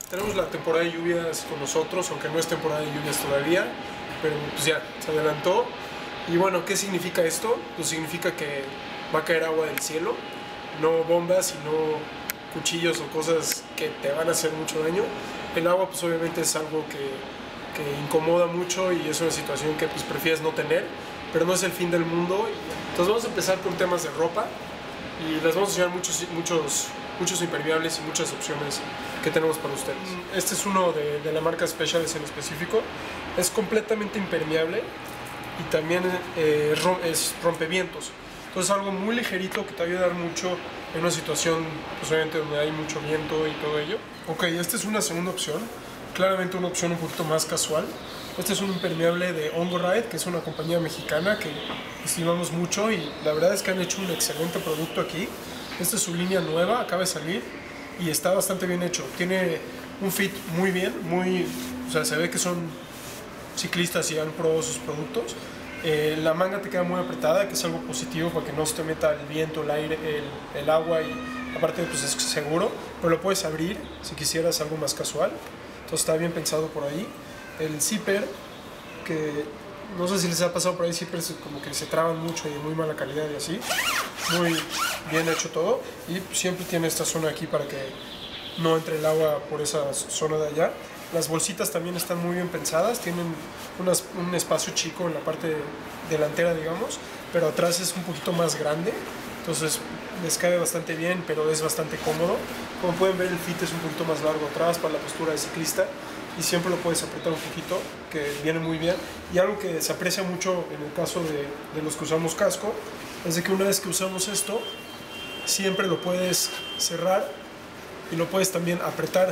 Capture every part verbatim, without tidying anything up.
Tenemos la temporada de lluvias con nosotros, aunque no es temporada de lluvias todavía, pero pues ya, se adelantó. Y bueno, ¿qué significa esto? Pues significa que va a caer agua del cielo, no bombas, sino cuchillos o cosas que te van a hacer mucho daño. El agua pues obviamente es algo que, que incomoda mucho y es una situación que pues prefieres no tener, pero no es el fin del mundo. Entonces vamos a empezar con temas de ropa y les vamos a enseñar muchos, muchos, muchos impermeables y muchas opciones que tenemos para ustedes. Este es uno de, de la marca Specialist en específico. Es completamente impermeable y también eh, es rompevientos. Entonces algo muy ligerito que te va a ayudar mucho en una situación pues, obviamente donde hay mucho viento y todo ello. Ok, esta es una segunda opción, claramente una opción un poquito más casual. Este es un impermeable de Hongo Ride, que es una compañía mexicana que estimamos mucho y la verdad es que han hecho un excelente producto aquí. Esta es su línea nueva, acaba de salir y está bastante bien hecho. Tiene un fit muy bien, muy, o sea, se ve que son ciclistas y han probado sus productos. Eh, la manga te queda muy apretada, que es algo positivo para que no se te meta el viento, el aire, el, el agua y aparte pues es seguro, pero lo puedes abrir si quisieras algo más casual. Entonces está bien pensado por ahí. El zipper, que no sé si les ha pasado por ahí, zippers como que se traban mucho y de muy mala calidad y así. Muy bien hecho todo y siempre tiene esta zona aquí para que no entre el agua por esa zona de allá. Las bolsitas también están muy bien pensadas, tienen unas, un espacio chico en la parte delantera, digamos, pero atrás es un poquito más grande, entonces les cabe bastante bien, pero es bastante cómodo. Como pueden ver, el fit es un poquito más largo atrás para la postura de ciclista y siempre lo puedes apretar un poquito, que viene muy bien. Y algo que se aprecia mucho en el caso de, de los que usamos casco, es de que una vez que usamos esto, siempre lo puedes cerrar y lo puedes también apretar.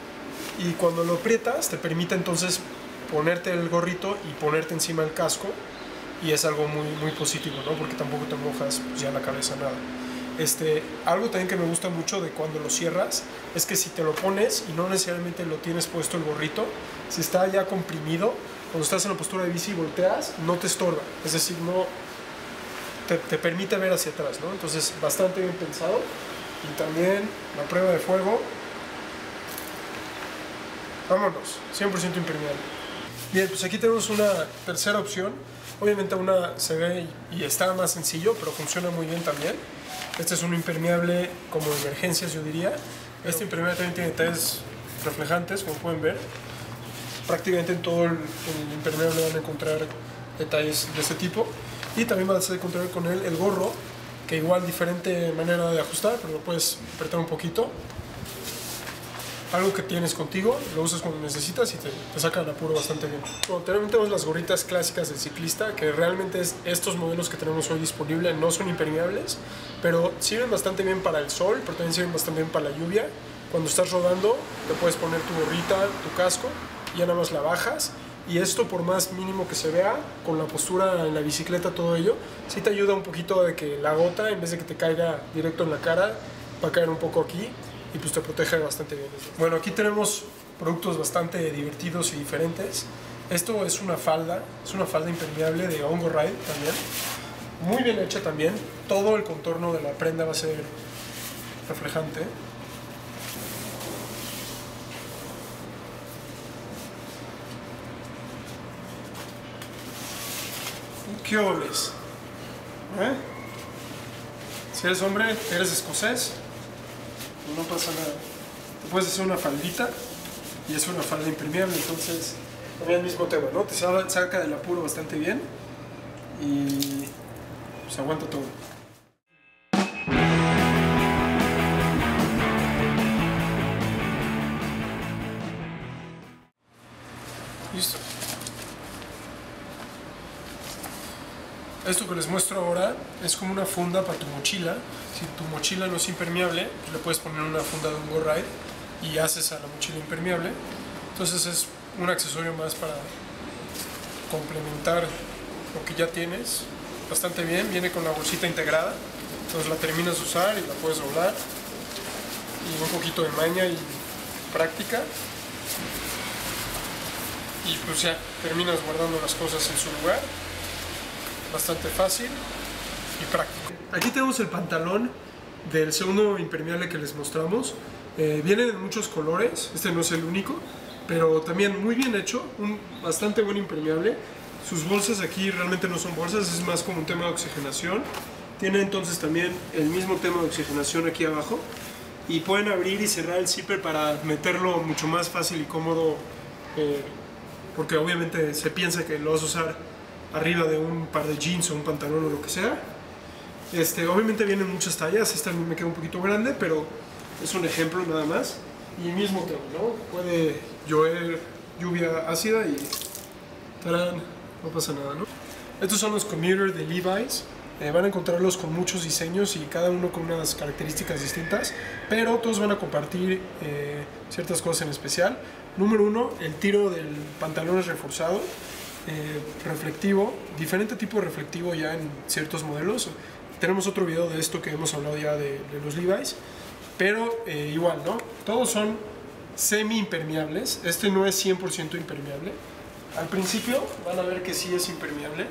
Y cuando lo aprietas te permite entonces ponerte el gorrito y ponerte encima el casco y es algo muy, muy positivo, ¿no? Porque tampoco te mojas pues, ya la cabeza, nada. Este, algo también que me gusta mucho de cuando lo cierras es que si te lo pones y no necesariamente lo tienes puesto el gorrito, si está ya comprimido, cuando estás en la postura de bici y volteas, no te estorba, es decir, no te, te permite ver hacia atrás, ¿no? Entonces bastante bien pensado. Y también la prueba de fuego. Vámonos, cien por ciento impermeable. Bien, pues aquí tenemos una tercera opción. Obviamente una se ve y está más sencillo, pero funciona muy bien también. Este es un impermeable como de emergencias, yo diría. Este impermeable también tiene detalles reflejantes, como pueden ver. Prácticamente en todo el, el impermeable van a encontrar detalles de este tipo. Y también vas a encontrar con él el gorro, que igual diferente manera de ajustar, pero lo puedes apretar un poquito. Algo que tienes contigo, lo usas cuando necesitas y te, te saca el apuro bastante bien. Bueno, también tenemos las gorritas clásicas del ciclista, que realmente es, estos modelos que tenemos hoy disponibles no son impermeables, pero sirven bastante bien para el sol, pero también sirven bastante bien para la lluvia. Cuando estás rodando, te puedes poner tu gorrita, tu casco, y ya nada más la bajas. Y esto, por más mínimo que se vea, con la postura en la bicicleta, todo ello, sí te ayuda un poquito de que la gota, en vez de que te caiga directo en la cara, va a caer un poco aquí. Y pues te protege bastante bien. Bueno, aquí tenemos productos bastante divertidos y diferentes. Esto es una falda, es una falda impermeable de Hongo Ride también. Muy bien hecha también. Todo el contorno de la prenda va a ser reflejante. ¿Qué oles? ¿Eh? Si eres hombre, eres escocés, no pasa nada. Te puedes hacer una faldita y es una falda impermeable, entonces también el mismo tema, ¿no? Te saca del apuro bastante bien y pues aguanta todo. Listo. Esto que les muestro ahora es como una funda para tu mochila. Si tu mochila no es impermeable, pues le puedes poner una funda de Hongo Ride y haces a la mochila impermeable. Entonces es un accesorio más para complementar lo que ya tienes. Bastante bien, viene con la bolsita integrada. Entonces la terminas de usar y la puedes doblar. Y un poquito de maña y práctica. Y pues ya terminas guardando las cosas en su lugar. Bastante fácil y práctico. Aquí tenemos el pantalón del segundo impermeable que les mostramos. Eh, vienen en muchos colores, este no es el único, pero también muy bien hecho, un bastante buen impermeable. Sus bolsas aquí realmente no son bolsas, es más como un tema de oxigenación. Tiene entonces también el mismo tema de oxigenación aquí abajo. Y pueden abrir y cerrar el zipper para meterlo mucho más fácil y cómodo, eh, porque obviamente se piensa que lo vas a usar arriba de un par de jeans o un pantalón o lo que sea. Este, obviamente vienen muchas tallas, esta a mí me queda un poquito grande, pero es un ejemplo nada más. Y mismo tema, ¿no? Puede llover, lluvia ácida y ¡tarán! No pasa nada, ¿no? Estos son los commuters de Levi's. Eh, van a encontrarlos con muchos diseños y cada uno con unas características distintas, pero todos van a compartir eh, ciertas cosas en especial. Número uno, el tiro del pantalón es reforzado, eh, reflectivo, diferente tipo de reflectivo ya en ciertos modelos. Tenemos otro video de esto que hemos hablado ya de, de los Levi's, pero eh, igual, ¿no? Todos son semi impermeables, este no es cien por ciento impermeable. Al principio van a ver que sí es impermeable.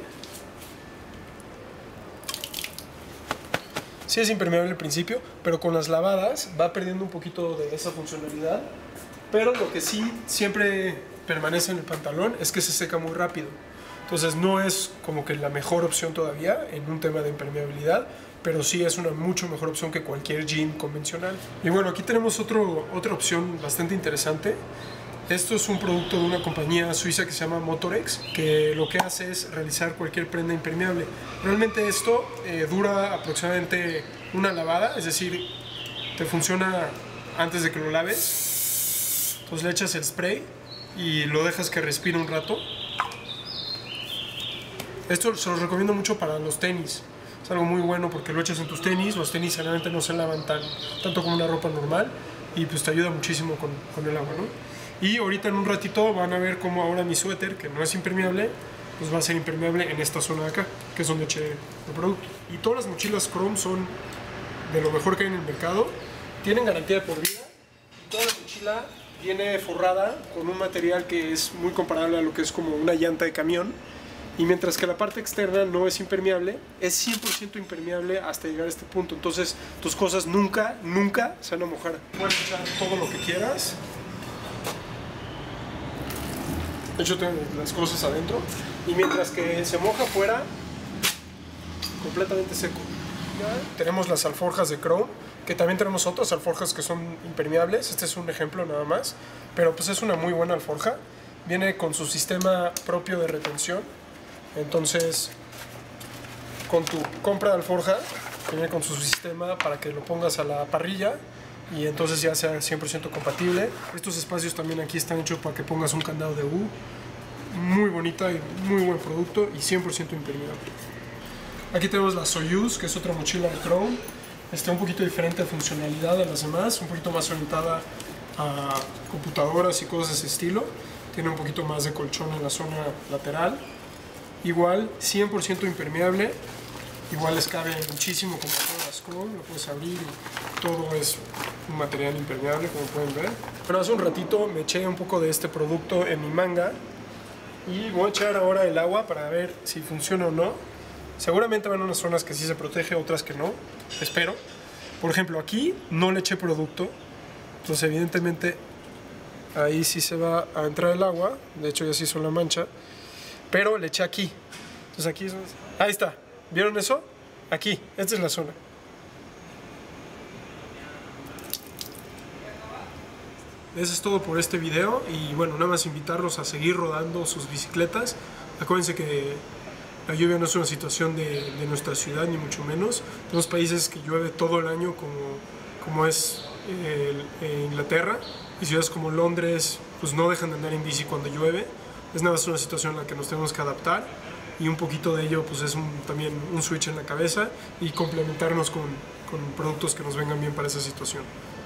Sí es impermeable al principio, pero con las lavadas va perdiendo un poquito de esa funcionalidad. Pero lo que sí siempre permanece en el pantalón es que se seca muy rápido. Entonces no es como que la mejor opción todavía en un tema de impermeabilidad, pero sí es una mucho mejor opción que cualquier jean convencional. Y bueno, aquí tenemos otro, otra opción bastante interesante. Esto es un producto de una compañía suiza que se llama Motorex, que lo que hace es realizar cualquier prenda impermeable. Realmente esto eh, dura aproximadamente una lavada, es decir, te funciona antes de que lo laves. Entonces le echas el spray y lo dejas que respire un rato. Esto se lo recomiendo mucho para los tenis. Es algo muy bueno porque lo echas en tus tenis. Los tenis generalmente no se lavan tan, tanto como una ropa normal y pues te ayuda muchísimo con, con el agua, ¿no? Y ahorita en un ratito van a ver cómo ahora mi suéter, que no es impermeable, pues va a ser impermeable en esta zona de acá, que es donde eché el producto. Y todas las mochilas Chrome son de lo mejor que hay en el mercado. Tienen garantía de por vida. Y toda la mochila viene forrada con un material que es muy comparable a lo que es como una llanta de camión. Y mientras que la parte externa no es impermeable, es cien por ciento impermeable hasta llegar a este punto. Entonces tus cosas nunca, nunca se van a mojar. Puedes echar todo lo que quieras. De hecho, tengo las cosas adentro. Y mientras que se moja afuera, completamente seco. ¿Ya? Tenemos las alforjas de Chrome, que también tenemos otras alforjas que son impermeables. Este es un ejemplo nada más. Pero pues es una muy buena alforja. Viene con su sistema propio de retención. Entonces, con tu compra de alforja, viene con su sistema para que lo pongas a la parrilla y entonces ya sea cien por ciento compatible. Estos espacios también aquí están hechos para que pongas un candado de U. Muy bonita y muy buen producto y cien por ciento impermeable. Aquí tenemos la Soyuz, que es otra mochila de Chrome. Está un poquito diferente de funcionalidad a las demás, un poquito más orientada a computadoras y cosas de ese estilo. Tiene un poquito más de colchón en la zona lateral. Igual, cien por ciento impermeable. Igual les cabe muchísimo como todas las Chrome, lo puedes abrir y todo es un material impermeable, como pueden ver. Pero hace un ratito me eché un poco de este producto en mi manga y voy a echar ahora el agua para ver si funciona o no. Seguramente van a unas zonas que sí se protege, otras que no, espero. Por ejemplo, aquí no le eché producto, entonces evidentemente ahí sí se va a entrar el agua, de hecho ya se hizo la mancha, pero le eché aquí, entonces aquí, es... ahí está. ¿Vieron eso? Aquí, esta es la zona. Eso es todo por este video y bueno, nada más invitarlos a seguir rodando sus bicicletas. Acuérdense que la lluvia no es una situación de, de nuestra ciudad, ni mucho menos. Tenemos países que llueve todo el año como, como es eh, eh, Inglaterra, y ciudades como Londres pues no dejan de andar en bici cuando llueve. Es nada más una situación en la que nos tenemos que adaptar. Y un poquito de ello pues es un, también un switch en la cabeza y complementarnos con, con productos que nos vengan bien para esa situación.